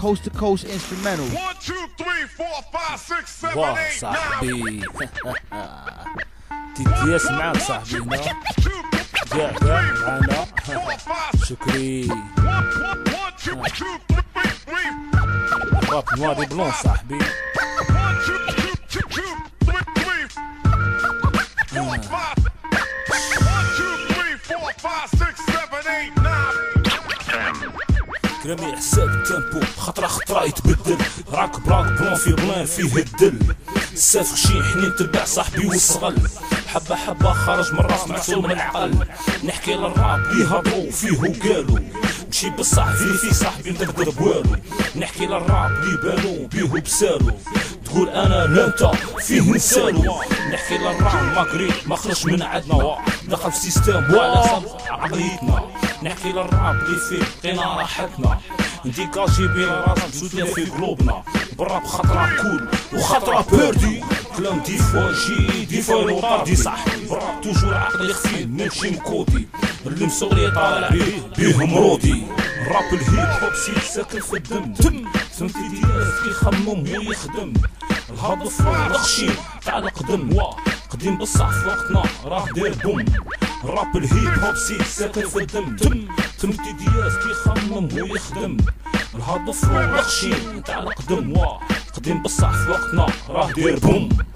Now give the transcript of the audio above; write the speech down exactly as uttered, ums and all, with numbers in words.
coast to coast instrumental. One, two, three, four, five, six, seven, واه eight, صاحبي تي دي اس معاك صاحبي هنا جاء جاء معانا شكري راب نواري بلون صاحبي كلامي حساب التيمبو خطرة خطرة يتبدل راك براك بلون في بلان فيه الدل السافخ شي حنين تبع صاحبي والصغل حبة حبة خرج من الراس معسول من العقل نحكي للراب لي هضرو فيه وقالو مشي بالصاحبي في صاحبي نقدر بوالو نحكي للراب لي بانو بيه بسالو تقول انا لا انت فيه نسالو نحكي للراب ماغريب ما خرج من عندنا دخل في سيستم وعلى حسب عقليتنا نحكي للراب لي فيه لقينا راحتنا نديكاجي بين راسنا مسودنا في قلوبنا بالراب خطرة كول وخطرة بيردي كلام دي فوا جي دي فوا نوطاردي صح بالراب توجور عقلي خفيف نمشي مكودي اللي مصغري طالع بيه بيه مرودي الراب الهيب هوب سيد ساكن في الدم دم فهمتي دياس كيخمم ويخدم الهضف والخشيم تاع القدم واه قديم بصح في وقتنا راه داير بوم الراب الهيب هوب سيد ساكن في الدم دم فهمتي دياس كيخمم ويخدم الهضف والخشيم تاع القدم واه قديم بصح في وقتنا راه داير بوم